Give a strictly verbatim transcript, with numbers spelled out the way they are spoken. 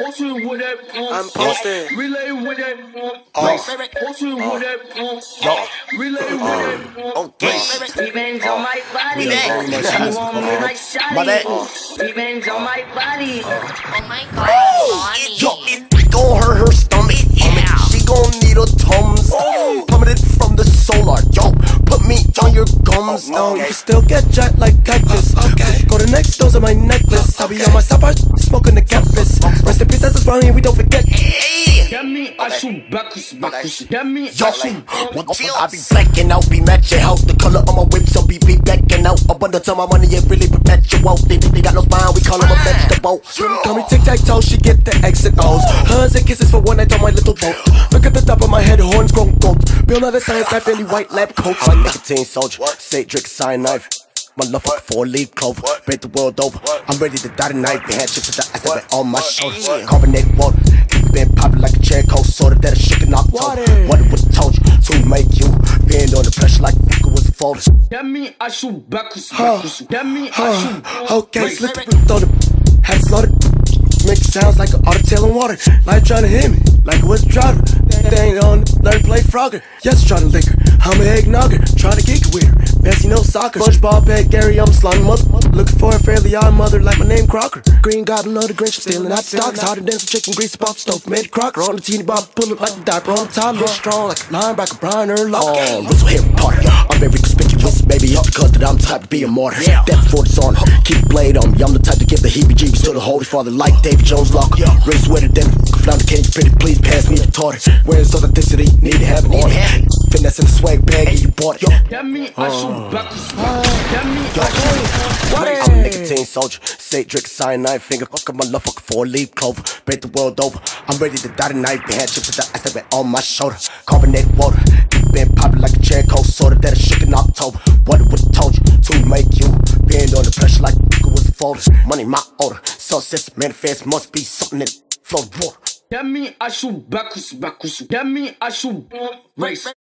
I'm posted. Relay with it. Oh. Posted with it. No. Relay with it. Okay. Revenge on my body. Very much You nice. want me like My bad. Shotty. Revenge on my body. Oh my god, Yo, Bonnie. it gon' hurt her stomach. Yeah. She gon' need a Tums. Plummeted from the solar. Yo, put me on your gums. No, you can still get jacked like cactus. Just go to next doors on my necklace. I'll be on my side, smoking the campus. Rest in peace, that's wrong here, we don't forget. Demi aşum bakus bakus. Demi Yo, aşum. what the fuck? I be blacking out, be matching out. The color of my whip, so be be backing out. Up under time, my money, it really perpetual. They think they got no spine, we call them a vegetable. Call me tic-tac-toe, she get the X and O's. Hugs and kisses for one night on my little boat. Look at the top of my head, horns grown gold. Build another science guy, Philly white lab coat. I'm a nicotine soldier, say drink cyanide. My love for four leaf clover, break the world over. I'm ready to die tonight. They had chips with the ice that went on my shoulders. Carbonated water, it been popping like a cherry coke soda that I shook in October. What it was told you to make you bend under pressure like it was folded. Demi aşum bakus bakus. Demi aşum. Okay, slit the throw the had slaughtered. Make sounds like an otter tail in water. Like trying to hit me, like it was driving. They ain't on, learn to play Frogger. Yes, trying to lick her. I'm a eggnogger, trying to geek with her. Bessie no soccer. SpongeBob, Pet Gary, I'm a slime mother. Looking for a fairly odd mother like my name Crocker. Green Goblin of the Grinch, stealing hot stocks. Hotter than some chicken grease up off the stove. Made Crocker on the teeny bob, pull it like the diaper on the top. Look strong like a linebacker, Brian Urlacher. Oh, whistle here, party. I'm very conspicuous, maybe it's because that I'm the type to be a martyr. Death for the on, keep the blade on me. I'm the type to give the heebie-jeebies to the Holy Father like David Jones Locker. Race sweater, then flounder, can you pretty please pass me the tartar? Where's authenticity? Need to have an order. Finesse in the swag bag, and you bought it. Demi aşum bakus. Demi I'm a nicotine soldier, say drink cyanide, finger fuck up my love fuck four leaf clover, break the world over. I'm ready to die tonight. They had chips with the ice that went on my shoulder. Carbonated water, it been popping like a cherry coke soda that I shook in October. What it was told you to make you bend under pressure like it was folded. Money my order, success manifest must be something that flows water. Demi aşum bakus bakus. Demi aşum race.